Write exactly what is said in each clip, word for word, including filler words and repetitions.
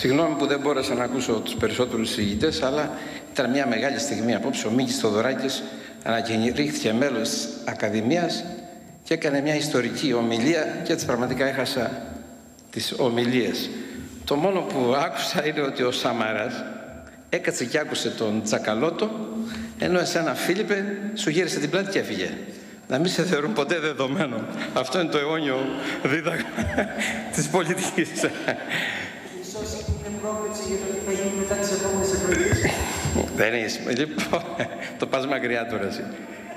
Συγγνώμη που δεν μπόρεσα να ακούσω τους περισσότερους συζητητές, αλλά ήταν μια μεγάλη στιγμή απόψε. Ο Μίκης Θοδωράκης ανακηρύχθηκε μέλος της Ακαδημίας και έκανε μια ιστορική ομιλία και έτσι πραγματικά έχασα τις ομιλίες. Το μόνο που άκουσα είναι ότι ο Σαμαράς έκατσε και άκουσε τον Τσακαλώτο, ενώ εσένα, Φίλιππε, σου γύρισε την πλάτη και έφυγε. Να μην σε θεωρούν ποτέ δεδομένο. Αυτό είναι το αιώνιο δίδαγμα της πολιτικής. Ίσως είναι πρόβλεψη για το τι θα γίνει μετά τις επόμενες εκλογές. Δεν είσαι. Λοιπόν, το πας μακριά τώρα εσύ.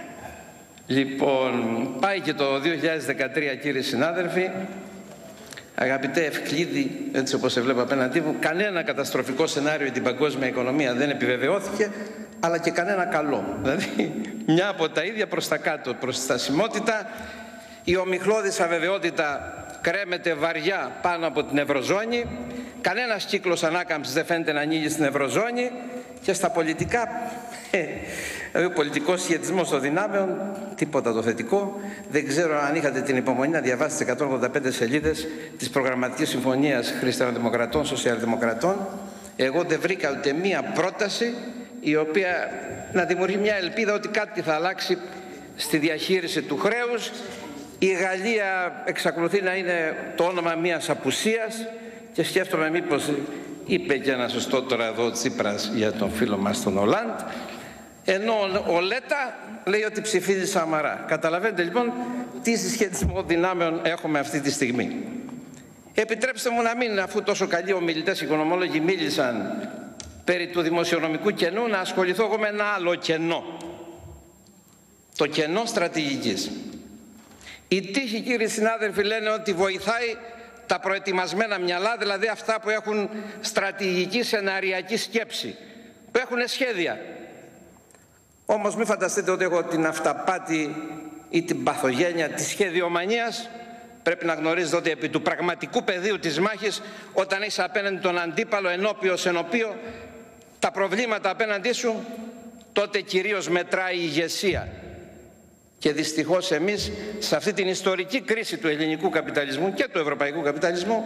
Λοιπόν, πάει και το δύο χιλιάδες δεκατρία, κύριοι συνάδελφοι. Αγαπητέ Ευκλήδη, έτσι όπως σε βλέπω απέναντί μου, κανένα καταστροφικό σενάριο για την παγκόσμια οικονομία δεν επιβεβαιώθηκε, αλλά και κανένα καλό. Δηλαδή, μια από τα ίδια προς τα κάτω, προς τη στασιμότητα, η ομιχλώδης αβεβαιότητα κρέμεται βαριά πάνω από την Ευρωζώνη, κανένας κύκλος ανάκαμψης δεν φαίνεται να ανοίγει στην Ευρωζώνη και στα πολιτικά, ε, ο πολιτικός σχετισμός των δυνάμεων, τίποτα το θετικό. Δεν ξέρω αν είχατε την υπομονή να διαβάσετε τις εκατόν ογδόντα πέντε σελίδες της προγραμματικής συμφωνίας Χριστιανοδημοκρατών, Σοσιαλδημοκρατών. Εγώ δεν βρήκα ούτε μία πρόταση η οποία να δημιουργεί μια ελπίδα ότι κάτι θα αλλάξει στη διαχείριση του χρέους. Η Γαλλία εξακολουθεί να είναι το όνομα μιας απουσίας και σκέφτομαι μήπως είπε και ένα σωστό τώρα εδώ ο Τσίπρας για τον φίλο μας τον Ολάντ, ενώ ο Λέτα λέει ότι ψηφίζει Σαμαρά. Καταλαβαίνετε λοιπόν τι συσχετισμό δυνάμεων έχουμε αυτή τη στιγμή. Επιτρέψτε μου να μην, αφού τόσο καλοί ομιλητές οικονομόλογοι μίλησαν περί του δημοσιονομικού κενού, να ασχοληθώ εγώ με ένα άλλο κενό. Το κενό στρατηγικής. Οι τύχοι, κύριοι συνάδελφοι, λένε ότι βοηθάει τα προετοιμασμένα μυαλά, δηλαδή αυτά που έχουν στρατηγική σεναριακή σκέψη, που έχουν σχέδια. Όμως μην φανταστείτε ότι έχω την αυταπάτη ή την παθογένεια της σχεδιομανίας. Πρέπει να γνωρίζετε ότι επί του πραγματικού πεδίου της μάχης, όταν έχεις απέναντι τον αντίπαλο ενώπιος ενωπίο, τα προβλήματα απέναντί σου, τότε κυρίως μετράει η ηγεσία. Και δυστυχώς εμείς σε αυτή την ιστορική κρίση του ελληνικού καπιταλισμού και του ευρωπαϊκού καπιταλισμού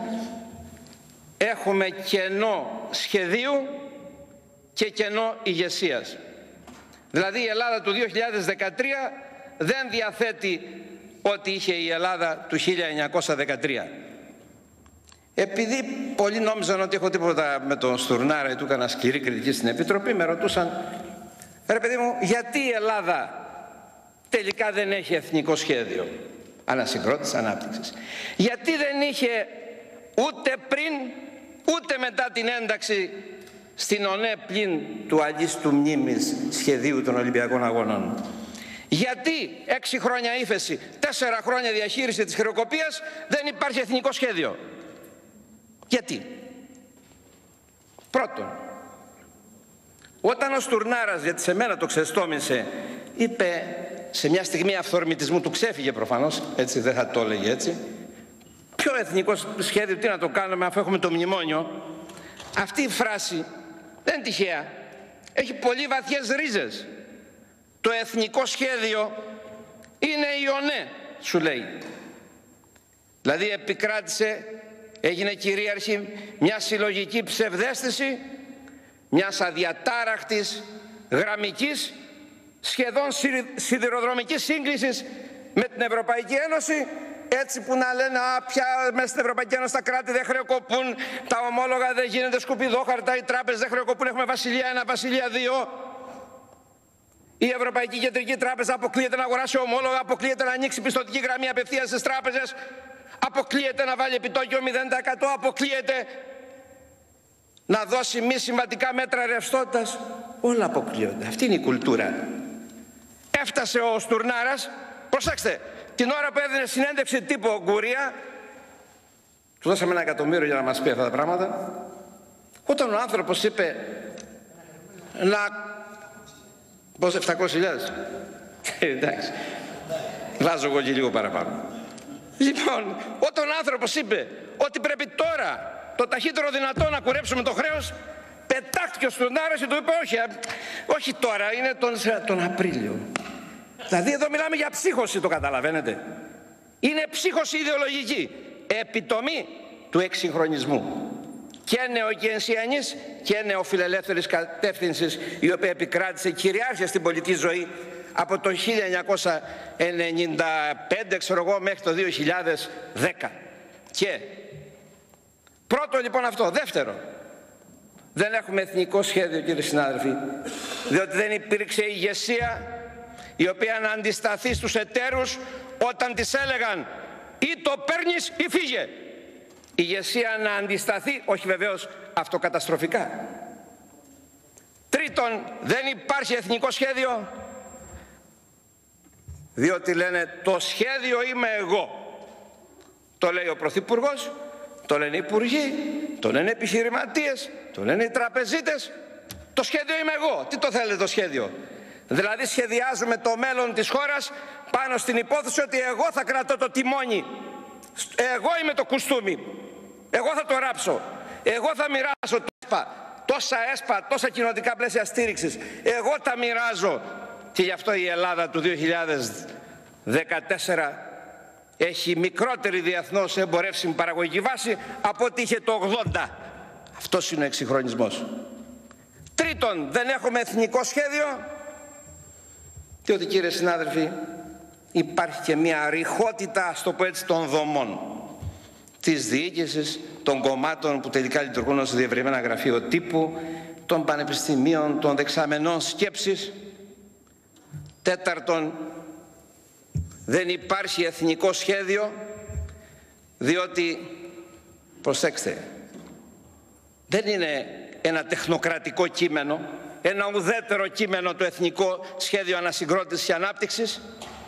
έχουμε κενό σχεδίου και κενό ηγεσίας. Δηλαδή η Ελλάδα του δύο χιλιάδες δεκατρία δεν διαθέτει ό,τι είχε η Ελλάδα του χίλια εννιακόσια δεκατρία. Επειδή πολλοί νόμιζαν ότι έχω τίποτα με τον Στουρνάρα ή του έκανα σκληρή κριτική στην Επιτροπή, με ρωτούσαν, ρε παιδί μου, γιατί η Ελλάδα τελικά δεν έχει εθνικό σχέδιο ανασυγκρότησης, ανάπτυξης? Γιατί δεν είχε ούτε πριν ούτε μετά την ένταξη στην ΟΝΕ πλην του αλίστου μνήμης σχεδίου των Ολυμπιακών Αγώνων? Γιατί έξι χρόνια ύφεση, τέσσερα χρόνια διαχείριση της χρεοκοπίας, δεν υπάρχει εθνικό σχέδιο? Γιατί? Πρώτον, όταν ο Στουρνάρας, γιατί σε μένα το ξεστόμησε, είπε σε μια στιγμή αυθορμητισμού, του ξέφυγε προφανώς, έτσι δεν θα το έλεγε έτσι, ποιο εθνικό σχέδιο, τι να το κάνουμε αφού έχουμε το μνημόνιο? Αυτή η φράση δεν είναι τυχαία, έχει πολύ βαθιές ρίζες. Το εθνικό σχέδιο είναι η ΟΝΕ, σου λέει. Δηλαδή επικράτησε, έγινε κυρίαρχη μια συλλογική ψευδαίσθηση μιας αδιατάραχτης, γραμμικής, σχεδόν σιδηροδρομικής σύγκλησης με την Ευρωπαϊκή Ένωση, έτσι που να λένε «Α, πια μέσα στην Ευρωπαϊκή Ένωση τα κράτη δεν χρεοκοπούν, τα ομόλογα δεν γίνεται σκουπιδόχαρτα, οι τράπεζες δεν χρεοκοπούν, έχουμε Βασιλεία ένα, Βασιλεία δύο». Η Ευρωπαϊκή Κεντρική Τράπεζα αποκλείεται να αγοράσει ομόλογα, αποκλείεται να ανοίξει πιστωτική γραμμή απευθείας στις τράπεζες, αποκλείεται να βάλει επιτόκιο μηδέν τοις εκατό, αποκλείεται να δώσει μη συμβατικά μέτρα ρευστότητας. Όλα αποκλείονται. Αυτή είναι η κουλτούρα. Έφτασε ο Στουρνάρας, προσέξτε, την ώρα που έδινε συνέντευξη τύπου ο Γκουρία, του δώσαμε ένα εκατομμύριο για να μας πει αυτά τα πράγματα, όταν ο άνθρωπος είπε να... Πώς, επτακόσιες χιλιάδες? Εντάξει, βάζω εγώ και λίγο παραπάνω. Λοιπόν, όταν ο άνθρωπος είπε ότι πρέπει τώρα το ταχύτερο δυνατό να κουρέψουμε το χρέος, πετάχτηκε ο Στουρνάρας και του είπε όχι, όχι τώρα, είναι τον, τον Απρίλιο. Δηλαδή εδώ μιλάμε για ψύχωση, το καταλαβαίνετε? Είναι ψύχωση ιδεολογική, επιτομή του εξυγχρονισμού. και νεοκενσιανής και νεοφιλελεύθερης κατεύθυνσης, η οποία επικράτησε κυριάρχεια στην πολιτική ζωή από το χίλια εννιακόσια ενενήντα πέντε, ξέρω εγώ, μέχρι το δύο χιλιάδες δέκα. Και πρώτο λοιπόν αυτό. Δεύτερο, δεν έχουμε εθνικό σχέδιο, κύριοι συνάδελφοι, διότι δεν υπήρξε ηγεσία η οποία να αντισταθεί στους εταίρους όταν τις έλεγαν ή το παίρνεις ή φύγε. Ηγεσία να αντισταθεί, όχι βεβαίως αυτοκαταστροφικά. Τρίτον, δεν υπάρχει εθνικό σχέδιο, διότι λένε το σχέδιο είμαι εγώ. Το λέει ο Πρωθυπουργός, το λένε οι υπουργοί, το λένε οι επιχειρηματίες, το λένε οι τραπεζίτες. Το σχέδιο είμαι εγώ. Τι το θέλετε το σχέδιο? Δηλαδή σχεδιάζουμε το μέλλον της χώρας πάνω στην υπόθεση ότι εγώ θα κρατώ το τιμόνι. Εγώ είμαι το κουστούμι. Εγώ θα το ράψω. Εγώ θα μοιράσω το ΕΣΠΑ, τόσα ΕΣΠΑ, τόσα κοινοτικά πλαίσια στήριξης. Εγώ τα μοιράζω. Και γι' αυτό η Ελλάδα του δύο χιλιάδες δεκατέσσερα έχει μικρότερη διεθνώς εμπορεύσιμη παραγωγική βάση από ό,τι είχε το ογδόντα. Αυτός είναι ο εξυγχρονισμός. Τρίτον, δεν έχουμε εθνικό σχέδιο, διότι, κύριε συνάδελφοι, υπάρχει και μια ρηχότητα, ας το πω έτσι, των δομών της διοίκησης, των κομμάτων που τελικά λειτουργούν ως διευρυμένα γραφείο τύπου, των πανεπιστημίων, των δεξαμενών σκέψης. Τέταρτον, δεν υπάρχει εθνικό σχέδιο, διότι, προσέξτε, δεν είναι ένα τεχνοκρατικό κείμενο, ένα ουδέτερο κείμενο το εθνικό σχέδιο ανασυγκρότησης και ανάπτυξης.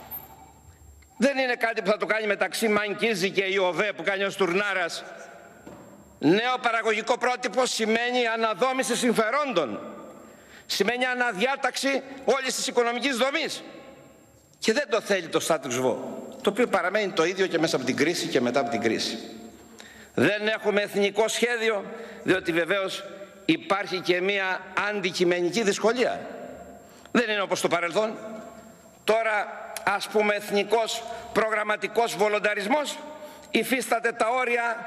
Δεν είναι κάτι που θα το κάνει μεταξύ Μανκίζη και Ιωβέ που κάνει ο Στουρνάρας. Νέο παραγωγικό πρότυπο σημαίνει αναδόμηση συμφερόντων. Σημαίνει αναδιάταξη όλης της οικονομικής δομής. Και δεν το θέλει το status quo, το οποίο παραμένει το ίδιο και μέσα από την κρίση και μετά από την κρίση. Δεν έχουμε εθνικό σχέδιο, διότι βεβαίως υπάρχει και μία αντικειμενική δυσκολία. Δεν είναι όπως το παρελθόν. Τώρα, ας πούμε, εθνικός προγραμματικός βολονταρισμός υφίσταται τα όρια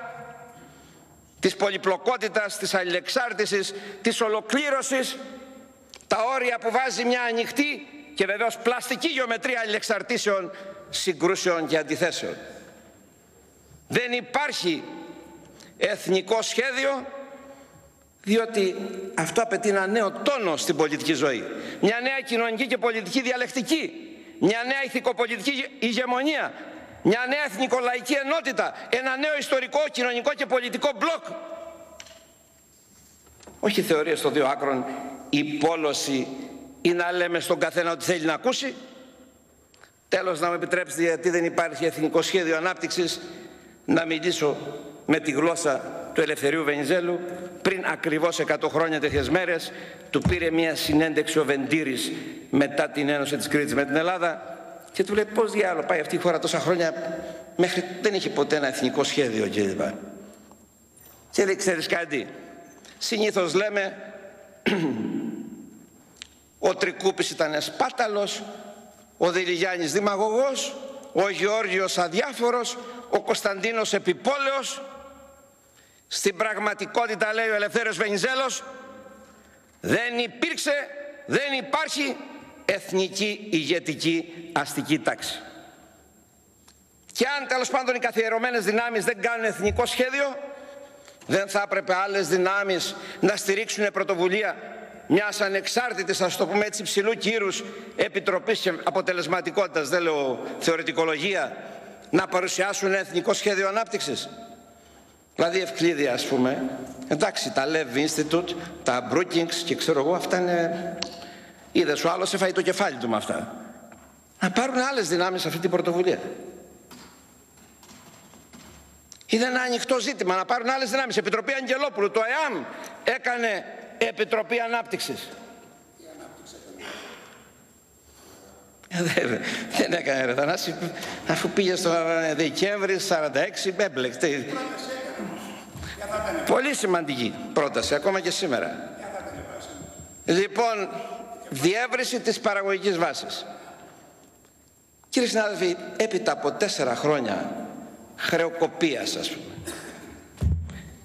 της πολυπλοκότητας, της αλληλεξάρτησης, της ολοκλήρωσης, τα όρια που βάζει μια ανοιχτή και βεβαίως πλαστική γεωμετρία αλληλεξαρτήσεων, συγκρούσεων και αντιθέσεων. Δεν υπάρχει εθνικό σχέδιο, διότι αυτό απαιτεί ένα νέο τόνο στην πολιτική ζωή, μια νέα κοινωνική και πολιτική διαλεκτική, μια νέα ηθικοπολιτική ηγεμονία, μια νέα εθνικολαϊκή ενότητα, ένα νέο ιστορικό, κοινωνικό και πολιτικό μπλοκ. Όχι θεωρίες των δύο άκρων, η πόλωση ή να λέμε στον καθένα ό,τι θέλει να ακούσει. Τέλος, να μου επιτρέψετε, γιατί δεν υπάρχει εθνικό σχέδιο ανάπτυξης, να μιλήσω με τη γλώσσα του Ελευθερίου Βενιζέλου. Πριν ακριβώς εκατό χρόνια τέτοιες μέρες του πήρε μια συνέντευξη ο Βεντήρης μετά την ένωση της Κρήτης με την Ελλάδα και του λέει πώς διάλογο πάει αυτή η χώρα τόσα χρόνια, μέχρι δεν είχε ποτέ ένα εθνικό σχέδιο κλπ. Και λέει, ξέρεις κάτι, συνήθως λέμε ο Τρικούπης ήταν σπάταλος, ο Διλιγιάννης δημαγωγός, ο Γεώργιος αδιάφορος, ο Κωνσταντίνος επιπόλαιος. Στην πραγματικότητα, λέει ο Ελευθέριος Βενιζέλος, δεν υπήρξε, δεν υπάρχει εθνική ηγετική αστική τάξη. Και αν τέλος πάντων οι καθιερωμένες δυνάμεις δεν κάνουν εθνικό σχέδιο, δεν θα έπρεπε άλλες δυνάμεις να στηρίξουν πρωτοβουλία μιας ανεξάρτητης, ας το πούμε έτσι, υψηλού κύρους επιτροπής και αποτελεσματικότητας, δεν λέω θεωρητικολογία, να παρουσιάσουν εθνικό σχέδιο ανάπτυξης? Δηλαδή Ευκλήδη, ας πούμε, εντάξει, τα Lev Institute, τα Brookings και ξέρω εγώ, αυτά είναι, είδες ο άλλος έφαγε το κεφάλι του με αυτά. Να πάρουν άλλες δυνάμεις αυτή την πρωτοβουλία. Είναι ένα ανοιχτό ζήτημα, να πάρουν άλλες δυνάμεις. Επιτροπή Αγγελόπουλου, το ΕΑΜ έκανε Επιτροπή Ανάπτυξης. Δεν έκανε, ρε Θανάση, αφού πήγε στο Δεκέμβρη σαράντα έξι, έμπλεκτε. Πολύ σημαντική πρόταση, ακόμα και σήμερα. Λοιπόν, διεύρυνση της παραγωγικής βάσης. Κύριοι συνάδελφοι, έπειτα από τέσσερα χρόνια χρεοκοπίας, ας πούμε,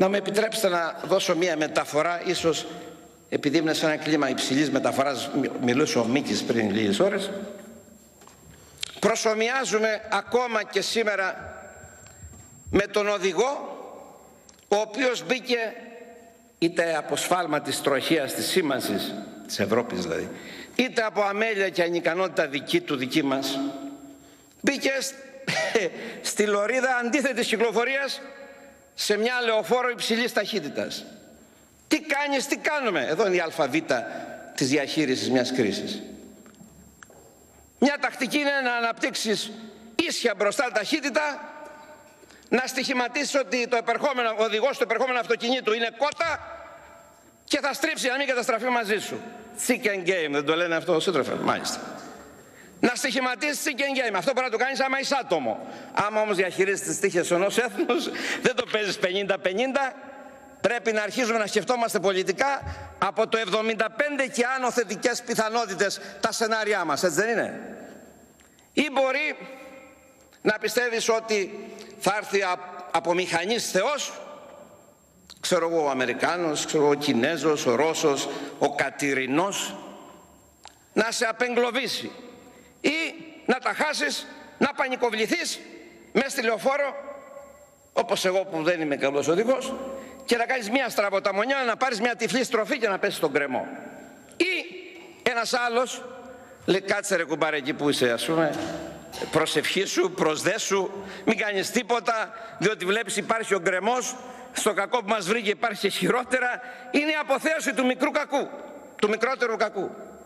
Να μου επιτρέψετε να δώσω μία μεταφορά, ίσως επειδή ήμουν σε ένα κλίμα υψηλής μεταφοράς, μιλούσε ο Μίκης πριν λίγες ώρες. Προσομοιάζουμε ακόμα και σήμερα με τον οδηγό, ο οποίος μπήκε είτε από σφάλμα της τροχίας, της σήμανσης της Ευρώπης δηλαδή, είτε από αμέλεια και ανικανότητα δική του, δική μας, μπήκε στη λωρίδα αντίθετης κυκλοφορίας σε μια λεωφόρο υψηλής ταχύτητας. Τι κάνεις, τι κάνουμε? Εδώ είναι η αλφαβήτα της διαχείρισης μιας κρίσης. Μια τακτική είναι να αναπτύξεις ίσια μπροστά ταχύτητα, να στοιχηματίσεις ότι το επερχόμενο, ο οδηγός του επερχόμενου αυτοκινήτου είναι κότα και θα στρίψει να μην καταστραφεί μαζί σου. Chicken game, δεν το λένε αυτό ο σύντροφος? Μάλιστα. Να στοιχηματίσεις chicken game. Αυτό μπορεί να το κάνεις άμα είσαι άτομο. Άμα όμως διαχειρίζεις τις τύχες ενός έθνους, δεν το παίζεις πενήντα πενήντα. Πρέπει να αρχίζουμε να σκεφτόμαστε πολιτικά από το εβδομήντα πέντε και άνω θετικές πιθανότητες τα σενάριά μας, έτσι δεν είναι? Ή μπορεί να πιστεύεις ότι θα έρθει από μηχανής Θεός, ξέρω εγώ ο Αμερικάνος, ξέρω εγώ ο Κινέζος, ο Ρώσος, ο Κατηρινός, να σε απεγκλωβίσει ή να τα χάσεις, να πανικοβληθείς μέσα στη λεωφόρο, όπως εγώ που δεν είμαι καλός οδηγός, και να κάνεις μια στραβοταμονιά, να πάρεις μια τυφλή στροφή και να πέσεις στον κρεμό. Ή ένας άλλος λέει, κάτσε ρε κουμπάρε εκεί που είσαι, ας πούμε, προσευχή σου, προσδέσου, μην κάνεις τίποτα, διότι βλέπεις υπάρχει ο γκρεμός, στο κακό που μας βρήκε υπάρχει και χειρότερα. Είναι η αποθέωση του μικρού κακού, του μικρότερου κακού.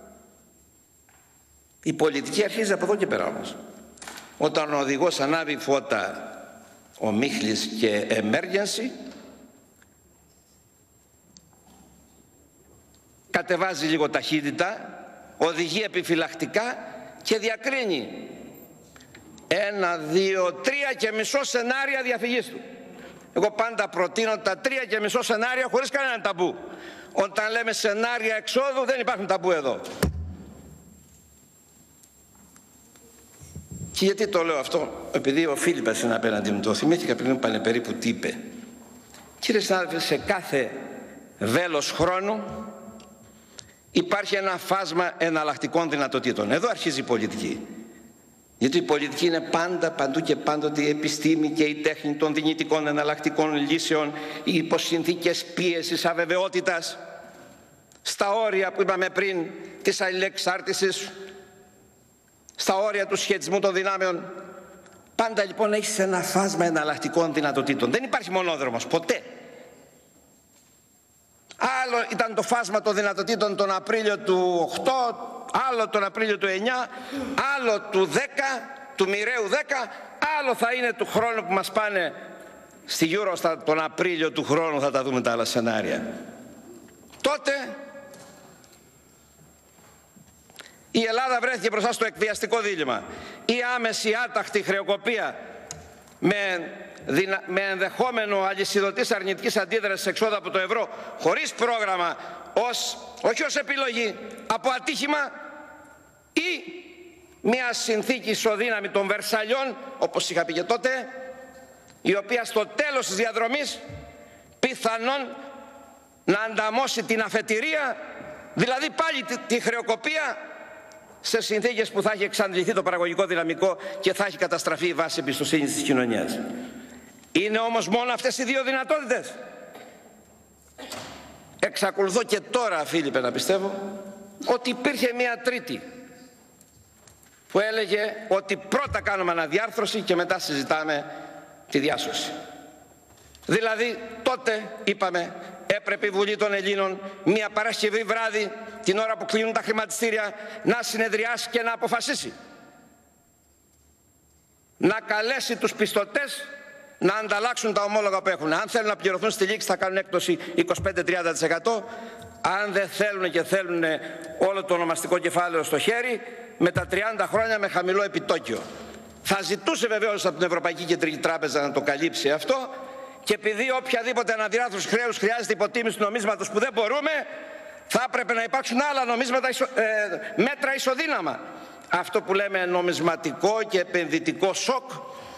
Η πολιτική αρχίζει από εδώ και πέρα όμως. Όταν ο οδηγός ανάβει φώτα, ο μίχλης και emergency, κατεβάζει λίγο ταχύτητα, οδηγεί επιφυλακτικά και διακρίνει ένα, δύο, τρία και μισό σενάρια διαφυγής του. Εγώ πάντα προτείνω τα τρία και μισό σενάρια χωρίς κανένα ταμπού. Όταν λέμε σενάρια εξόδου δεν υπάρχουν ταμπού εδώ. Και γιατί το λέω αυτό? Επειδή ο Φίλιππας είναι απέναντι μου, το θυμήθηκα πριν, πάνε περίπου τι είπε. Κύριε συνάδελφε, σε κάθε βέλος χρόνου υπάρχει ένα φάσμα εναλλακτικών δυνατοτήτων. Εδώ αρχίζει η πολιτική. Γιατί η πολιτική είναι πάντα, παντού και πάντοτε η επιστήμη και η τέχνη των δυνητικών εναλλακτικών λύσεων, οι υποσυνθήκες πίεσης, αβεβαιότητας, στα όρια που είπαμε πριν της αλληλεξάρτησης, στα όρια του σχετισμού των δυνάμεων. Πάντα λοιπόν έχεις ένα φάσμα εναλλακτικών δυνατοτήτων. Δεν υπάρχει μονόδρομος, ποτέ. Άλλο ήταν το φάσμα των δυνατοτήτων τον Απρίλιο του οκτώ, άλλο τον Απρίλιο του εννιά, άλλο του δέκα, του μοιραίου δέκα, άλλο θα είναι του χρόνου που μας πάνε στη Eurostat τον Απρίλιο του χρόνου, θα τα δούμε τα άλλα σενάρια. Τότε η Ελλάδα βρέθηκε μπροστά στο εκβιαστικό δίλημμα. Η άμεση άταχτη χρεοκοπία με, δυνα... με ενδεχόμενο αλυσιδωτής αρνητικής αντίδρασης εξόδου από το ευρώ, χωρίς πρόγραμμα, ως... όχι ως επιλογή, από ατύχημα, ή μια συνθήκη ισοδύναμη των Βερσαλιών, όπως είχα πει και τότε, η οποία στο τέλος της διαδρομής πιθανόν να ανταμώσει την αφετηρία, δηλαδή πάλι τη, τη χρεοκοπία, σε συνθήκες που θα έχει εξαντληθεί το παραγωγικό δυναμικό και θα έχει καταστραφεί η βάση εμπιστοσύνης της κοινωνίας. Είναι όμως μόνο αυτές οι δύο δυνατότητες? Εξακολουθώ και τώρα, Φίλιππε, να πιστεύω ότι υπήρχε μια τρίτη που έλεγε ότι πρώτα κάνουμε αναδιάρθρωση και μετά συζητάμε τη διάσωση. Δηλαδή τότε είπαμε έπρεπε η Βουλή των Ελλήνων μια Παρασκευή βράδυ, την ώρα που κλείνουν τα χρηματιστήρια, να συνεδριάσει και να αποφασίσει. Να καλέσει τους πιστωτές να ανταλλάξουν τα ομόλογα που έχουν. Αν θέλουν να πληρωθούν στη λήξη θα κάνουν έκπτωση είκοσι πέντε με τριάντα τοις εκατό. Αν δεν θέλουν και θέλουν όλο το ονομαστικό κεφάλαιο στο χέρι, με τα τριάντα χρόνια με χαμηλό επιτόκιο. Θα ζητούσε βεβαίως από την Ευρωπαϊκή Κεντρική Τράπεζα να το καλύψει αυτό, και επειδή οποιαδήποτε αναδιάρθρωση χρέους χρειάζεται υποτίμηση του νομίσματος που δεν μπορούμε, θα έπρεπε να υπάρξουν άλλα νομίσματα, ισο, ε, μέτρα ισοδύναμα. Αυτό που λέμε νομισματικό και επενδυτικό σοκ,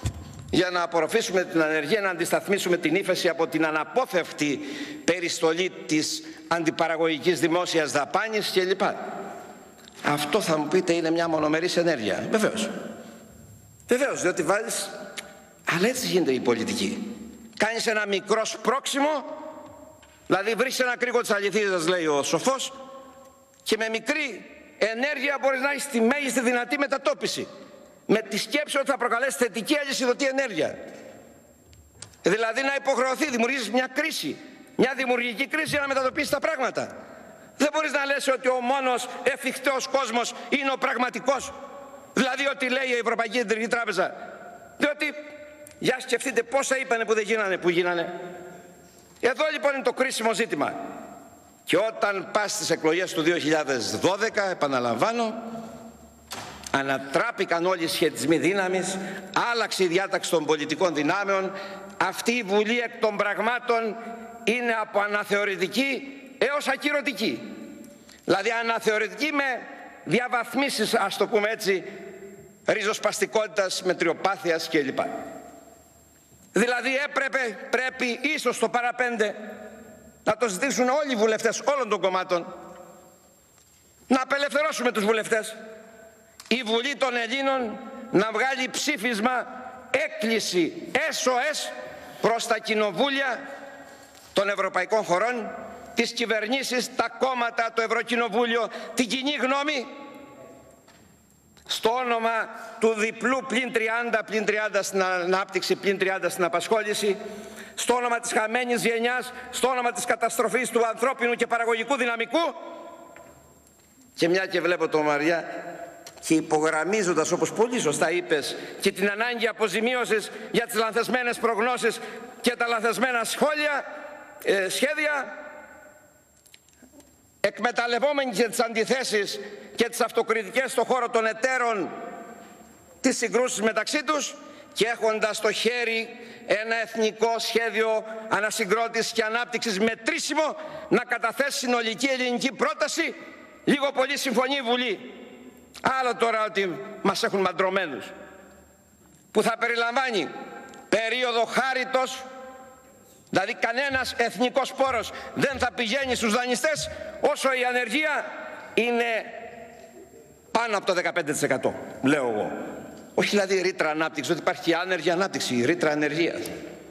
για να απορροφήσουμε την ανεργία, να αντισταθμίσουμε την ύφεση από την αναπόφευκτη περιστολή της αντιπαραγωγικής δημόσιας δαπάνης κλπ. Αυτό θα μου πείτε είναι μια μονομερής ενέργεια. Βεβαίως. Βεβαίως, διότι βάζεις... Αλλά έτσι γίνεται η πολιτική. Κάνεις ένα μικρό σπρώξιμο, δηλαδή βρίσκεις ένα κρίκο της αληθίδας, λέει ο σοφός, και με μικρή ενέργεια μπορείς να έχεις τη μέγιστη δυνατή μετατόπιση. Με τη σκέψη ότι θα προκαλέσει θετική αλυσιδωτή ενέργεια. Δηλαδή να υποχρεωθεί, δημιουργήσεις μια κρίση, μια δημιουργική κρίση για να μετατοπίσεις τα πράγματα. Δεν μπορείς να λες ότι ο μόνος εφικτός κόσμος είναι ο πραγματικός. Δηλαδή ότι λέει η Ευρωπαϊκή Κεντρική Τράπεζα. Διότι, για σκεφτείτε πόσα είπανε που δεν γίνανε, που γίνανε. Εδώ λοιπόν είναι το κρίσιμο ζήτημα. Και όταν πας στις εκλογές του δύο χιλιάδες δώδεκα, επαναλαμβάνω, ανατράπηκαν όλοι οι σχετισμοί δύναμης, άλλαξε η διάταξη των πολιτικών δυνάμεων, αυτή η Βουλή εκ των πραγμάτων είναι από αναθεωρητική έως ακυρωτική. Δηλαδή αναθεωρητική με διαβαθμίσεις, ας το πούμε έτσι, ριζοσπαστικότητας, μετριοπάθειας κλπ. Δηλαδή έπρεπε, πρέπει, ίσως το παραπέντε, να το ζητήσουν όλοι οι βουλευτές όλων των κομμάτων, να απελευθερώσουμε τους βουλευτές. Η Βουλή των Ελλήνων να βγάλει ψήφισμα έκκληση ες ο ες προς τα κοινοβούλια των ευρωπαϊκών χωρών, τις κυβερνήσεις, τα κόμματα, το Ευρωκοινοβούλιο, την κοινή γνώμη, στο όνομα του διπλού πλην τριάντα, πλην τριάντα στην ανάπτυξη, πλην τριάντα στην απασχόληση, στο όνομα της χαμένης γενιάς, στο όνομα της καταστροφής του ανθρώπινου και παραγωγικού δυναμικού. Και μια και βλέπω τον Μαριά, και υπογραμμίζοντας, όπως πολύ σωστά είπες, και την ανάγκη αποζημίωσης για τις λανθασμένες προγνώσεις και τα λανθασμένα σχόλια, ε, σχέδια, εκμεταλλευόμενοι και τις αντιθέσεις και τις αυτοκριτικές στον χώρο των εταίρων, τις συγκρούσεις μεταξύ τους, και έχοντας στο χέρι ένα εθνικό σχέδιο ανασυγκρότησης και ανάπτυξης μετρήσιμο, να καταθέσει συνολική ελληνική πρόταση, λίγο πολύ συμφωνεί η Βουλή. Άλλο τώρα ότι μας έχουν μαντρωμένους, που θα περιλαμβάνει περίοδο χάριτος, δηλαδή κανένας εθνικός πόρος δεν θα πηγαίνει στους δανειστές όσο η ανεργία είναι πάνω από το δεκαπέντε τοις εκατό, λέω εγώ. Όχι δηλαδή ρήτρα ανάπτυξη, ότι υπάρχει άνεργη ανάπτυξη, η ρήτρα ανεργίας.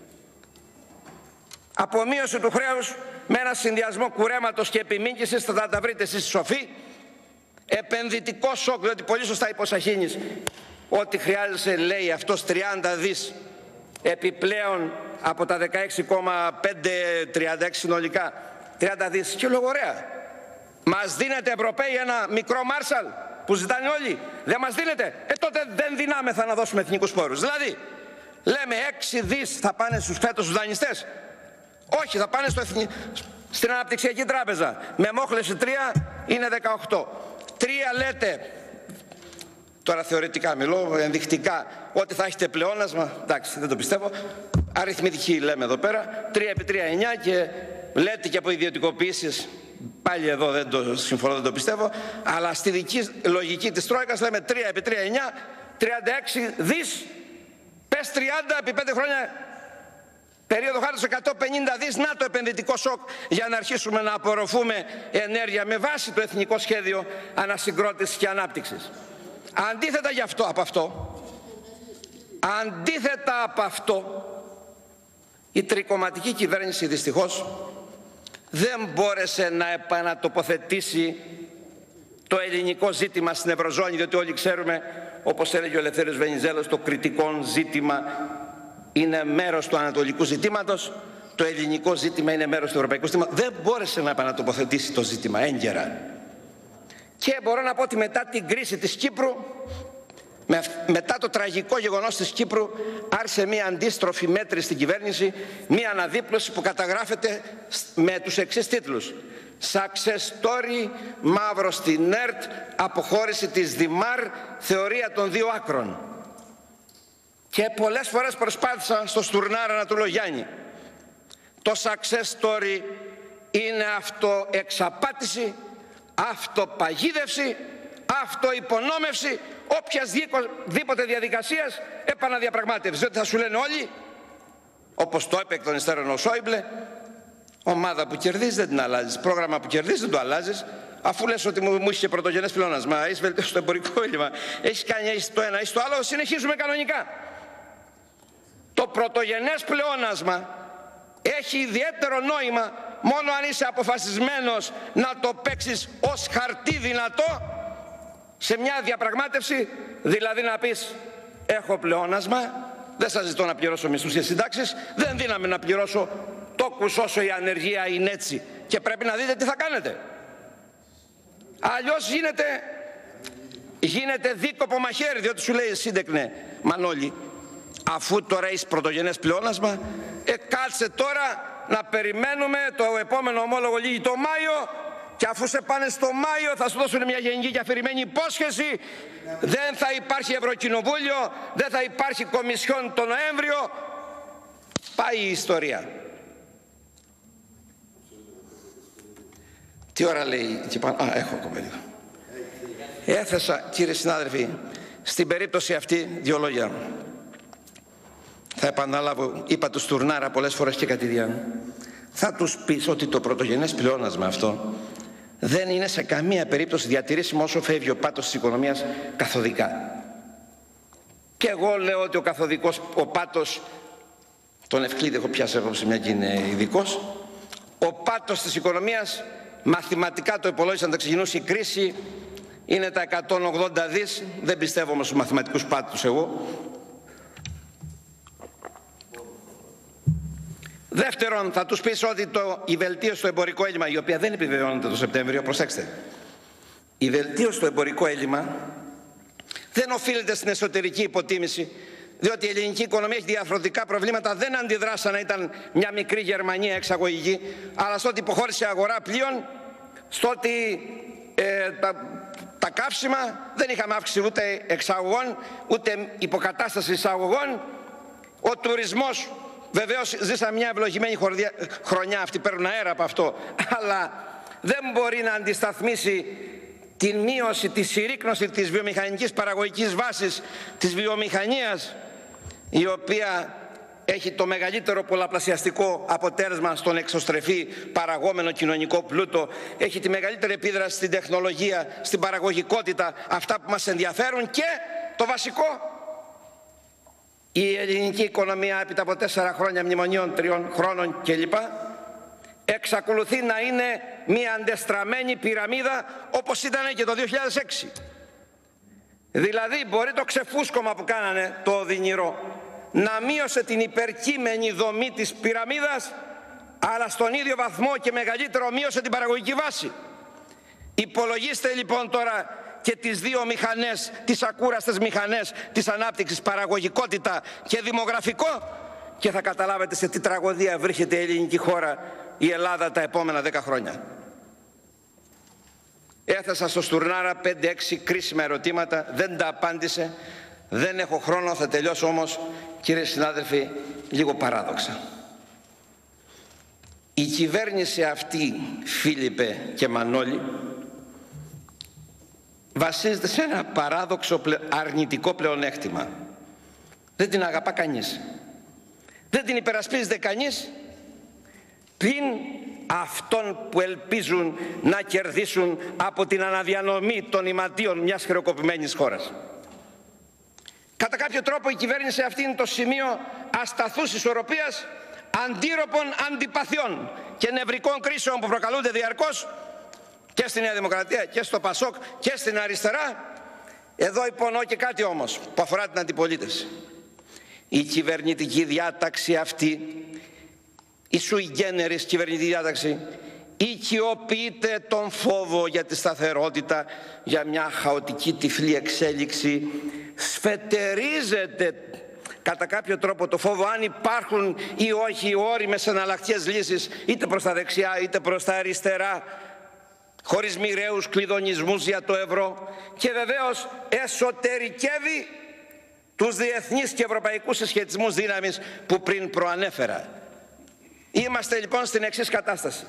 Απομείωση του χρέους με ένα συνδυασμό κουρέματος και επιμήκυσης, θα τα βρείτε εσείς σοφοί. Επενδυτικό σοκ, διότι πολύ σωστά είπε ο Σαχίνης ότι χρειάζεσαι, λέει αυτός, τριάντα δις επιπλέον από τα δεκαέξι κόμμα πεντακόσια τριάντα έξι συνολικά, τριάντα δις, και λόγω ωραία. Μας δίνετε Ευρωπαίοι ένα μικρό Μάρσαλ που ζητάνε όλοι? Δεν μας δίνετε? Ε τότε δεν δυνάμεθα να δώσουμε εθνικούς πόρους. Δηλαδή λέμε έξι δις θα πάνε στους φέτος στους δανειστές. Όχι, θα πάνε στο εθνι... στην Αναπτυξιακή Τράπεζα. Με μόχλευση τρία είναι δεκαοκτώ. Τρία λέτε, τώρα θεωρητικά μιλώ, ενδεικτικά, ότι θα έχετε πλεόνασμα. Εντάξει, δεν το πιστεύω. Αριθμητική λέμε εδώ πέρα. τρία επί τρία, εννιά, και λέτε και από ιδιωτικοποιήσεις. Πάλι εδώ δεν το συμφωνώ, δεν το πιστεύω. Αλλά στη δική λογική της Τρόικας λέμε τρία επί τρία, εννιά, τριάντα έξι δις. Πες τριάντα επί πέντε χρόνια. Περίοδο χάριτος εκατόν πενήντα δις, να το επενδυτικό σοκ για να αρχίσουμε να απορροφούμε ενέργεια με βάση το Εθνικό Σχέδιο Ανασυγκρότησης και Ανάπτυξης. Αντίθετα γι' αυτό, από αυτό, αντίθετα από αυτό, η τρικομματική κυβέρνηση δυστυχώς δεν μπόρεσε να επανατοποθετήσει το ελληνικό ζήτημα στην Ευρωζώνη, διότι όλοι ξέρουμε, όπως έλεγε ο Ελευθέριος Βενιζέλος, το κριτικό ζήτημα είναι μέρος του ανατολικού ζητήματος, το ελληνικό ζήτημα είναι μέρος του ευρωπαϊκού ζητήματος. Δεν μπόρεσε να επανατοποθετήσει το ζήτημα έγκαιρα. Και μπορώ να πω ότι μετά την κρίση της Κύπρου, με, μετά το τραγικό γεγονός της Κύπρου, άρχισε μια αντίστροφη μέτρηση στην κυβέρνηση, μια αναδίπλωση που καταγράφεται με τους εξής τίτλους: Success Story, μαύρο στην ΕΡΤ, αποχώρηση της Δημάρ, θεωρία των δύο άκρων. Και πολλές φορές προσπάθησα στο Στουρνάρα να του λέω: Γιάννη, το success story είναι αυτοεξαπάτηση, αυτοπαγίδευση, αυτοϋπονόμευση, οποιασδήποτε διαδικασίας επαναδιαπραγμάτευσης. Διότι θα σου λένε όλοι, όπως το είπε εκ των υστέρων ο Σόιμπλε, ομάδα που κερδίζει δεν την αλλάζεις, πρόγραμμα που κερδίζει δεν το αλλάζεις. Αφού λες ότι μου, μου είχε πρωτογενές πλεόνασμα, έχεις βελτιώσει το εμπορικό έλλειμμα, έχεις κάνει έχεις το ένα, έχεις το άλλο, συνεχίζουμε κανονικά. Το πρωτογενές πλεόνασμα έχει ιδιαίτερο νόημα μόνο αν είσαι αποφασισμένος να το παίξεις ως χαρτί δυνατό σε μια διαπραγμάτευση, δηλαδή να πεις έχω πλεόνασμα, δεν σας ζητώ να πληρώσω μισθούς και συντάξεις, δεν δύναμαι να πληρώσω τόκους όσο η ανεργία είναι έτσι και πρέπει να δείτε τι θα κάνετε. Αλλιώς γίνεται, γίνεται δίκοπο μαχαίρι, διότι σου λέει σύντεκνε Μανώλη, αφού τώρα έχεις πρωτογενές πλεόνασμα, ε, κάτσε τώρα να περιμένουμε το επόμενο ομόλογο λύγει το Μάιο και αφού σε πάνε στο Μάιο θα σου δώσουν μια γενική και αφηρημένη υπόσχεση, δεν θα υπάρχει Ευρωκοινοβούλιο, δεν θα υπάρχει Κομισιόν το Νοέμβριο. Πάει η ιστορία. Τι ώρα λέει εκεί πάνω? Α, έχω ακόμα λίγο. Έθεσα, κύριε συνάδελφοι, στην περίπτωση αυτή δύο λόγια. Θα επαναλάβω, είπα του Στουρνάρα πολλές φορές και κατηδίαν. Θα τους πεις ότι το πρωτογενές πλεόνασμα αυτό δεν είναι σε καμία περίπτωση διατηρήσιμο όσο φεύγει ο πάτος της οικονομίας καθοδικά. Και εγώ λέω ότι ο καθοδικός, ο πάτος, τον Ευκλήδη έχω πιάσει εγώ σε μια και είναι ειδικός, ο πάτος της οικονομίας μαθηματικά το υπολόγισαν, θα ξεκινούσε η κρίση, είναι τα εκατόν ογδόντα δις, δεν πιστεύω όμως στους μαθηματικούς πάτους εγώ. Δεύτερον, θα τους πεις ότι το, η βελτίωση στο εμπορικό έλλειμμα, η οποία δεν επιβεβαιώνεται το Σεπτέμβριο, προσέξτε, η βελτίωση στο εμπορικό έλλειμμα δεν οφείλεται στην εσωτερική υποτίμηση, διότι η ελληνική οικονομία έχει διαφορετικά προβλήματα, δεν αντιδρά σαν να ήταν μια μικρή Γερμανία εξαγωγική, αλλά στο ότι υποχώρησε η αγορά πλοίων, στο ότι ε, τα, τα καύσιμα δεν είχαμε αύξηση ούτε εξαγωγών, ούτε υποκατάσταση εισαγωγών, ο τουρισμός. Βεβαίως ζήσαμε μια ευλογημένη χρονιά, αυτοί παίρνουν αέρα από αυτό, αλλά δεν μπορεί να αντισταθμίσει την μείωση, τη συρρίκνωση της βιομηχανικής παραγωγικής βάσης της βιομηχανίας, η οποία έχει το μεγαλύτερο πολλαπλασιαστικό αποτέλεσμα στον εξωστρεφή παραγόμενο κοινωνικό πλούτο, έχει τη μεγαλύτερη επίδραση στην τεχνολογία, στην παραγωγικότητα, αυτά που μας ενδιαφέρουν, και το βασικό, η ελληνική οικονομία έπειτα από τέσσερα χρόνια μνημονίων, τριών χρόνων κλπ. Εξακολουθεί να είναι μια αντεστραμμένη πυραμίδα όπως ήταν και το δύο χιλιάδες έξι. Δηλαδή μπορεί το ξεφούσκωμα που κάνανε το οδυνηρό να μείωσε την υπερκείμενη δομή της πυραμίδας, αλλά στον ίδιο βαθμό και μεγαλύτερο μείωσε την παραγωγική βάση. Υπολογίστε λοιπόν τώρα και τις δύο μηχανές, τις ακούραστες μηχανές της ανάπτυξης, παραγωγικότητα και δημογραφικό, και θα καταλάβετε σε τι τραγωδία βρίσκεται η ελληνική χώρα, η Ελλάδα, τα επόμενα δέκα χρόνια. Έθεσα στο Στουρνάρα πέντε έξι κρίσιμα ερωτήματα, δεν τα απάντησε, δεν έχω χρόνο, θα τελειώσω όμως, κύριε συνάδελφοι, λίγο παράδοξα. Η κυβέρνηση αυτή, Φίλιππε και Μανώλη, βασίζεται σε ένα παράδοξο αρνητικό πλεονέκτημα. Δεν την αγαπά κανείς. Δεν την υπερασπίζεται κανείς πλην αυτών που ελπίζουν να κερδίσουν από την αναδιανομή των ηματίων μιας χρεοκοπημένης χώρας. Κατά κάποιο τρόπο η κυβέρνηση αυτή είναι το σημείο ασταθούς ισορροπίας αντίρροπων αντιπαθειών και νευρικών κρίσεων που προκαλούνται διαρκώς και στη Νέα Δημοκρατία και στο Πασόκ και στην αριστερά. Εδώ υπονοώ και κάτι όμως που αφορά την αντιπολίτευση. Η κυβερνητική διάταξη αυτή, η sui generis κυβερνητική διάταξη, οικειοποιείται τον φόβο για τη σταθερότητα, για μια χαοτική τυφλή εξέλιξη, σφετερίζεται κατά κάποιο τρόπο το φόβο αν υπάρχουν ή όχι όριμες εναλλακτικές λύσεις, είτε προς τα δεξιά είτε προς τα αριστερά, χωρίς μοιραίους κλειδονισμούς για το ευρώ, και βεβαίως εσωτερικεύει τους διεθνείς και ευρωπαϊκούς συσχετισμούς δύναμης που πριν προανέφερα. Είμαστε λοιπόν στην εξής κατάσταση.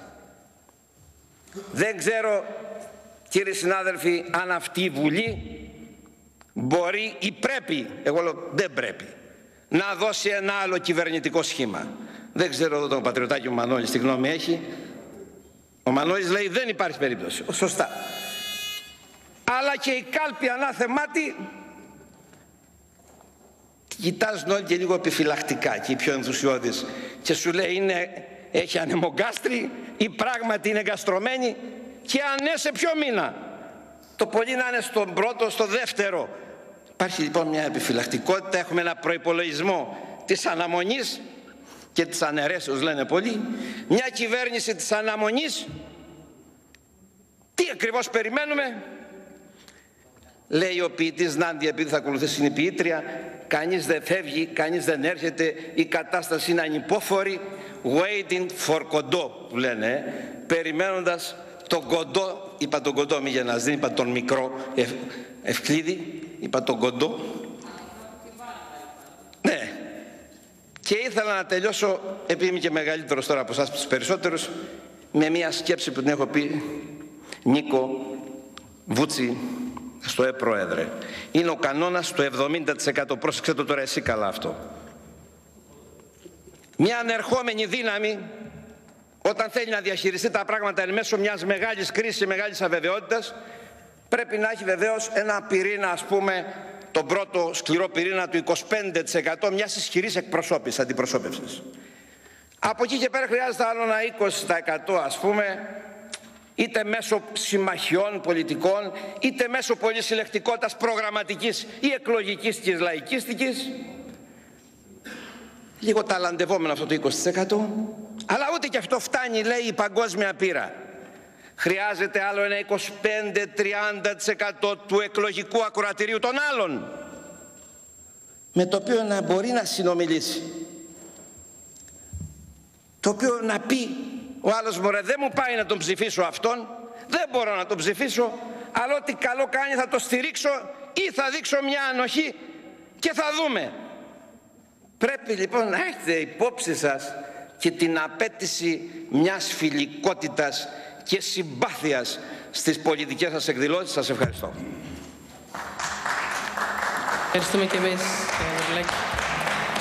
Δεν ξέρω, κύριοι συνάδελφοι, αν αυτή η Βουλή μπορεί ή πρέπει, εγώ λέω δεν πρέπει, να δώσει ένα άλλο κυβερνητικό σχήμα. Δεν ξέρω εδώ τον πατριωτάκι ο Μανώλης τι γνώμη έχει. Ο Μανώλης λέει δεν υπάρχει περίπτωση. Σωστά. Αλλά και η κάλπη ανάθεμάτη κοιτάζουν όλοι και λίγο επιφυλακτικά και οι πιο ενθουσιώδεις και σου λέει είναι, έχει ανεμογκάστρι ή πράγματι είναι εγκαστρωμένη και αν ναι σε ποιο μήνα. Το πολύ να είναι στον πρώτο, στο δεύτερο. Υπάρχει λοιπόν μια επιφυλακτικότητα, έχουμε ένα προϋπολογισμό της αναμονής και της αναιρέσεως λένε πολλοί, μια κυβέρνηση της αναμονής. Τι ακριβώς περιμένουμε? Λέει ο ποιητής Νάντια, επειδή θα ακολουθήσει η ποιήτρια, κανείς δεν φεύγει, κανείς δεν έρχεται, η κατάσταση είναι ανυπόφορη, waiting for κοντό που λένε, περιμένοντας τον κοντό, είπα τον κοντό μη γεννάς, δεν είπα τον μικρό ευ, Ευκλήδη, είπα τον κοντό. Ναι, και ήθελα να τελειώσω, επειδή είμαι και μεγαλύτερος τώρα από εσάς τους περισσότερους, με μια σκέψη που την έχω πει, Νίκο Βούτσι, στο ΕΕ Πρόεδρε. Είναι ο κανόνας του εβδομήντα τοις εκατό. Πρόσεξε το τώρα εσύ καλά αυτό. Μια ανερχόμενη δύναμη όταν θέλει να διαχειριστεί τα πράγματα εν μέσω μιας μεγάλης κρίσης και μεγάλης αβεβαιότητας πρέπει να έχει βεβαίως ένα πυρήνα, ας πούμε τον πρώτο σκληρό πυρήνα του είκοσι πέντε τοις εκατό μιας ισχυρής εκπροσώπησης, αντιπροσώπευσης. Από εκεί και πέρα χρειάζεται άλλο ένα είκοσι τοις εκατό ας πούμε, είτε μέσω συμμαχιών πολιτικών, είτε μέσω πολυσυλλεκτικότητας προγραμματικής ή εκλογικής και λαϊκίστικης. Λίγο ταλαντευόμενο αυτό το είκοσι τοις εκατό, αλλά ούτε και αυτό φτάνει, λέει η παγκόσμια πείρα. Χρειάζεται άλλο ένα είκοσι πέντε με τριάντα τοις εκατό του εκλογικού ακροατηρίου των άλλων, με το οποίο να μπορεί να συνομιλήσει, το οποίο να πει ο άλλος μωρέ δεν μου πάει να τον ψηφίσω αυτόν, δεν μπορώ να τον ψηφίσω, αλλά ό,τι καλό κάνει θα το στηρίξω ή θα δείξω μια ανοχή και θα δούμε. Πρέπει λοιπόν να έχετε υπόψη σας και την απέτηση μιας φιλικότητας και συμπάθειας στις πολιτικές σας εκδηλώσεις. Σας ευχαριστώ. Ευχαριστούμε και εμείς.